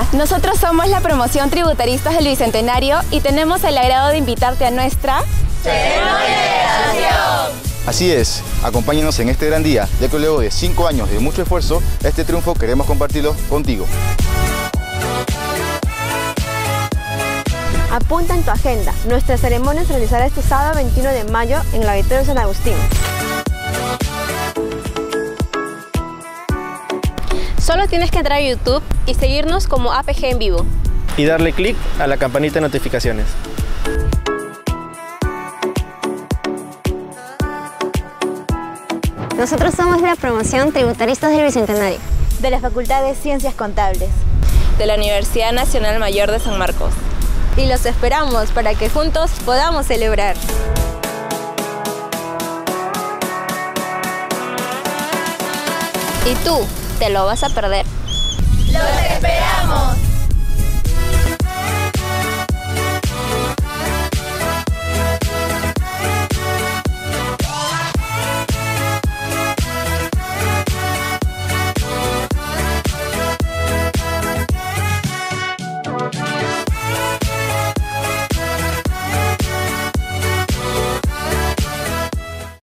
Nosotros somos la promoción Tributaristas del Bicentenario y tenemos el agrado de invitarte a nuestra ceremonia de graduación. Así es, acompáñanos en este gran día, ya que luego de 5 años de mucho esfuerzo, este triunfo queremos compartirlo contigo. Apunta en tu agenda, nuestra ceremonia se realizará este sábado 21 de mayo en el Auditorio San Agustín. Solo tienes que entrar a YouTube y seguirnos como APG en vivo. Y darle clic a la campanita de notificaciones. Nosotros somos la promoción Tributaristas del Bicentenario. de la Facultad de Ciencias Contables, de la Universidad Nacional Mayor de San Marcos. Y los esperamos para que juntos podamos celebrar. ¿Y tú, te lo vas a perder? ¡Los esperamos!